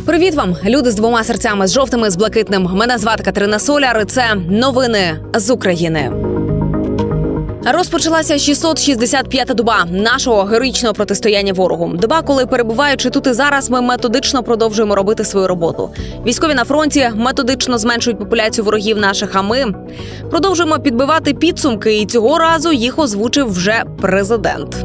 Привіт вам, люди з двома серцями, з жовтими, з блакитним. Мене звати Катерина Соляр, і це новини з України. Розпочалася 665-та доба нашого героїчного протистояння ворогу. Доба, коли, перебуваючи тут і зараз, ми методично продовжуємо робити свою роботу. Військові на фронті методично зменшують популяцію ворогів наших, а ми продовжуємо підбивати підсумки, і цього разу їх озвучив вже президент.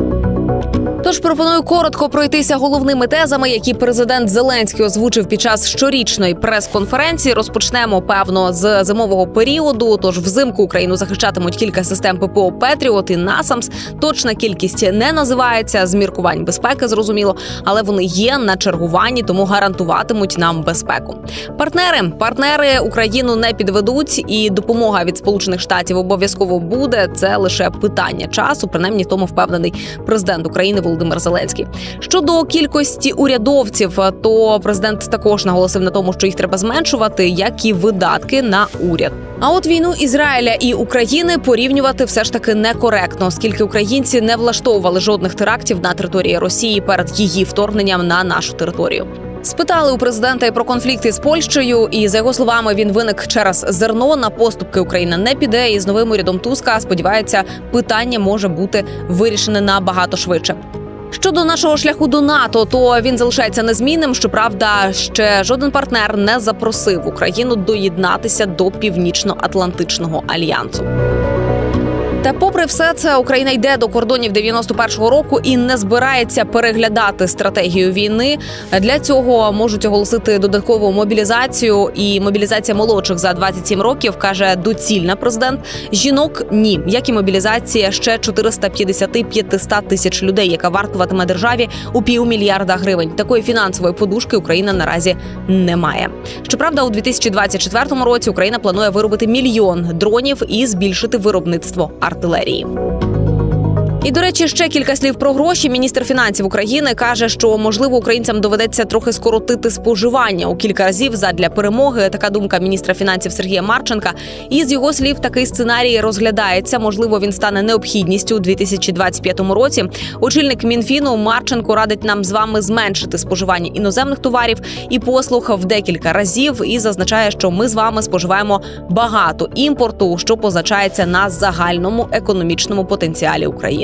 Тож пропоную коротко пройтися головними тезами, які президент Зеленський озвучив під час щорічної прес-конференції. Розпочнемо, певно, з зимового періоду. Тож взимку Україну захищатимуть кілька систем ППО «Петріот» і «Насамс». Точна кількість не називається, з міркувань безпеки, зрозуміло, але вони є на чергуванні, тому гарантуватимуть нам безпеку. Партнери Україну не підведуть, і допомога від Сполучених Штатів обов'язково буде. Це лише питання часу, принаймні в тому впевнений президент України Володимир Зеленський. Щодо кількості урядовців, то президент також наголосив на тому, що їх треба зменшувати, як і видатки на уряд. А от війну Ізраїля і України порівнювати все ж таки некоректно, оскільки українці не влаштовували жодних терактів на території Росії перед її вторгненням на нашу територію. Спитали у президента і про конфлікти з Польщею, і, за його словами, він виник через зерно. На поступки Україна не піде, і з новим урядом Туска, сподівається, питання може бути вирішене набагато швидше. Щодо нашого шляху до НАТО, то він залишається незмінним. Щоправда, ще жоден партнер не запросив Україну доєднатися до Північно-Атлантичного альянсу. Та попри все це, Україна йде до кордонів 91-го року і не збирається переглядати стратегію війни. Для цього можуть оголосити додаткову мобілізацію, і мобілізація молодших за 27 років, каже доцільна президент. Жінок – ні. Як і мобілізація ще 450-500 тисяч людей, яка вартуватиме державі у $500 мільярда гривень. Такої фінансової подушки Україна наразі не має. Щоправда, у 2024 році Україна планує виробити 1 мільйон дронів і збільшити виробництво артилерії. І, до речі, ще кілька слів про гроші. Міністр фінансів України каже, що, можливо, українцям доведеться трохи скоротити споживання у кілька разів задля перемоги. Така думка міністра фінансів Сергія Марченка. І, з його слів, такий сценарій розглядається. Можливо, він стане необхідністю у 2025 році. Очільник Мінфіну Марченко радить нам з вами зменшити споживання іноземних товарів і послуг в декілька разів. І зазначає, що ми з вами споживаємо багато імпорту, що позначається на загальному економічному потенціалі України.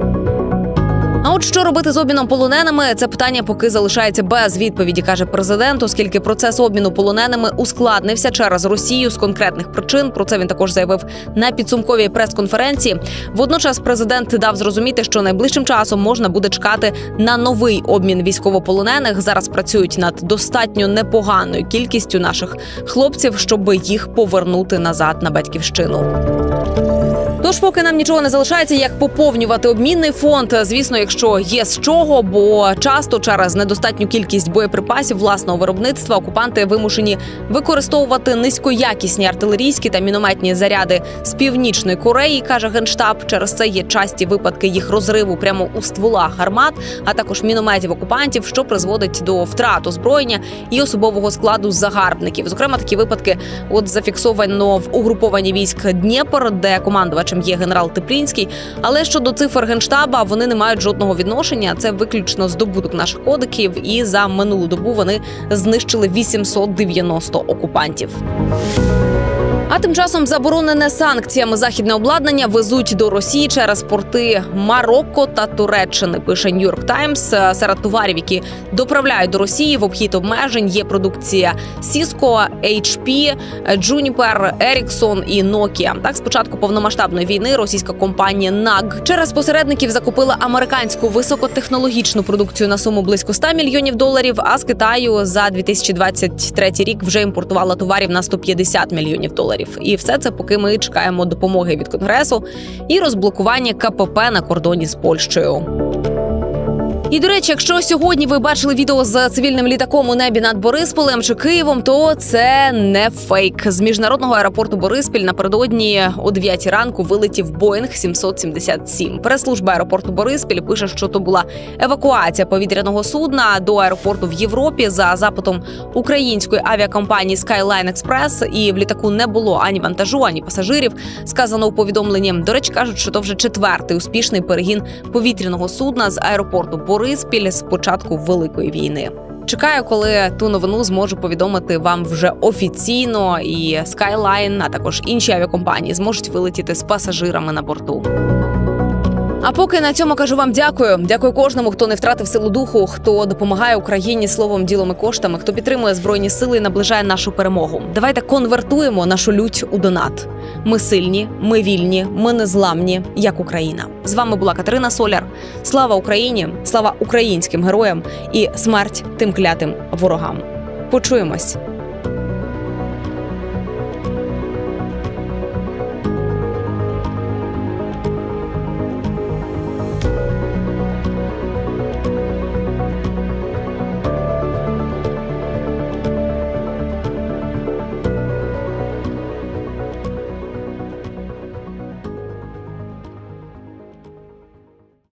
А от що робити з обміном полоненими – це питання поки залишається без відповіді, каже президент, оскільки процес обміну полоненими ускладнився через Росію з конкретних причин. Про це він також заявив на підсумковій прес-конференції. Водночас президент дав зрозуміти, що найближчим часом можна буде чекати на новий обмін військовополонених. Зараз працюють над достатньо непоганою кількістю наших хлопців, щоб їх повернути назад на батьківщину. Тож поки нам нічого не залишається, як поповнювати обмінний фонд, звісно, якщо є з чого, бо часто через недостатню кількість боєприпасів власного виробництва окупанти вимушені використовувати низькоякісні артилерійські та мінометні заряди з Північної Кореї, каже Генштаб. Через це є часті випадки їх розриву прямо у стволах гармат, а також мінометів окупантів, що призводить до втрат озброєння і особового складу загарбників. Зокрема, такі випадки зафіксовано в угрупованні військ Дніпр, де командувачем є генерал Теплінський. Але щодо цифр Генштаба, вони не мають жодного відношення. Це виключно здобуток наших кодеків, і за минулу добу вони знищили 890 окупантів. А тим часом заборонене санкціями західне обладнання везуть до Росії через порти Марокко та Туреччини, пише New York Times. Серед товарів, які доправляють до Росії в обхід обмежень, є продукція Cisco, HP, Juniper, Ericsson і Nokia. Так, з початку повномасштабної війни російська компанія NAG через посередників закупила американську високотехнологічну продукцію на суму близько $100 мільйонів, а з Китаю за 2023 рік вже імпортувала товарів на $150 мільйонів. І все це поки ми чекаємо допомоги від Конгресу і розблокування КПП на кордоні з Польщею. І, до речі, якщо сьогодні ви бачили відео з цивільним літаком у небі над Борисполем чи Києвом, то це не фейк. З міжнародного аеропорту Бориспіль напередодні о 9 ранку вилетів Боїнг 777. Прес-служба аеропорту Бориспіль пише, що то була евакуація повітряного судна до аеропорту в Європі за запитом української авіакомпанії Skyline Express. І в літаку не було ані вантажу, ані пасажирів, сказано у повідомленні. До речі, кажуть, що то вже 4-й успішний перегін повітряного судна з аеропорту Бориспіль з початку Великої війни. Чекаю, коли ту новину зможу повідомити вам вже офіційно, і Skyline, а також інші авіакомпанії зможуть вилетіти з пасажирами на борту. А поки на цьому кажу вам дякую. Дякую кожному, хто не втратив силу духу, хто допомагає Україні словом, ділом і коштами, хто підтримує Збройні сили і наближає нашу перемогу. Давайте конвертуємо нашу лють у донат. Ми сильні, ми вільні, ми незламні, як Україна. З вами була Катерина Соляр. Слава Україні, слава українським героям і смерть тим клятим ворогам. Почуємось.